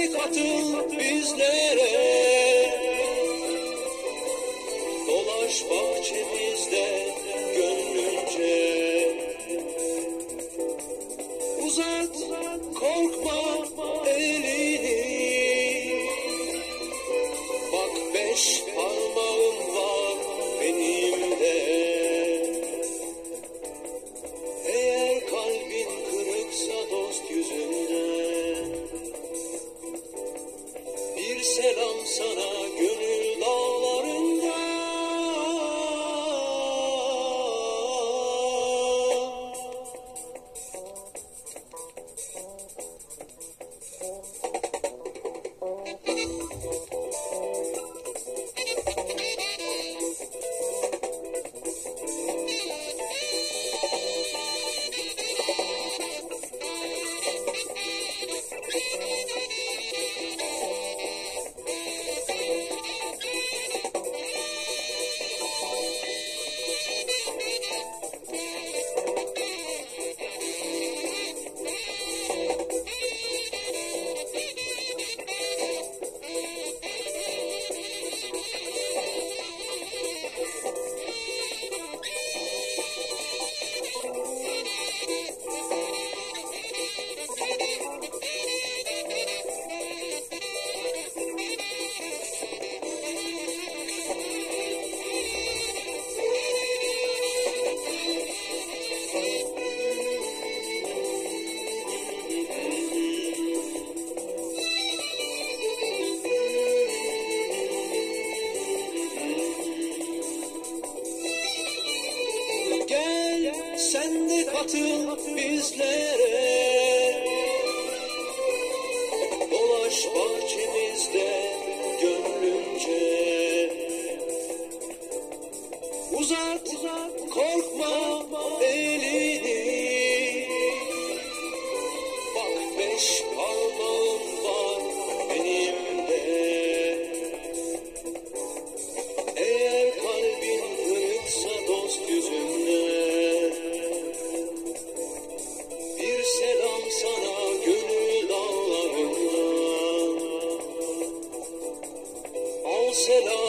de katıl bizlere. Dolaş bahçemizde gönlünce. Uzat korkma elini. Bak 5 parmağım var benim de. Eğer kalbin kırıksa dost yüzünden, bir selam sana gönül dağlarında. Gel sen de katıl bizlere. Dolaş bahçemizde gönlünce. Uzat korkma elini. Bak 5 parmağım var benim de. Eğer kalbin kırıksa dost yüzünden, bir selam sana gönül dağlarından. Al selam